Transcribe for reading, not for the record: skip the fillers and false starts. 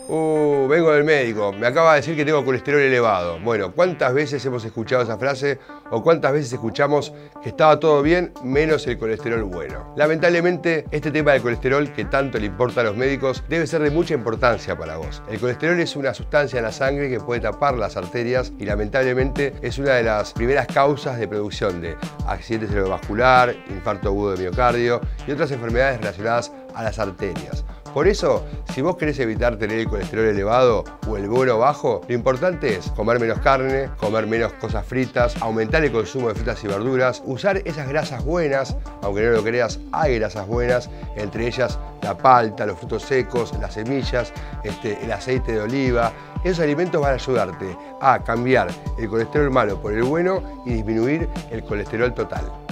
Vengo del médico, me acaba de decir que tengo colesterol elevado. Bueno, ¿cuántas veces hemos escuchado esa frase o cuántas veces escuchamos que estaba todo bien menos el colesterol bueno? Lamentablemente, este tema del colesterol que tanto le importa a los médicos debe ser de mucha importancia para vos. El colesterol es una sustancia en la sangre que puede tapar las arterias y lamentablemente es una de las primeras causas de producción de accidente cerebrovascular, infarto agudo de miocardio y otras enfermedades relacionadas a las arterias. Por eso, si vos querés evitar tener el colesterol elevado o el bueno bajo, lo importante es comer menos carne, comer menos cosas fritas, aumentar el consumo de frutas y verduras, usar esas grasas buenas, aunque no lo creas, hay grasas buenas, entre ellas la palta, los frutos secos, las semillas, el aceite de oliva. Esos alimentos van a ayudarte a cambiar el colesterol malo por el bueno y disminuir el colesterol total.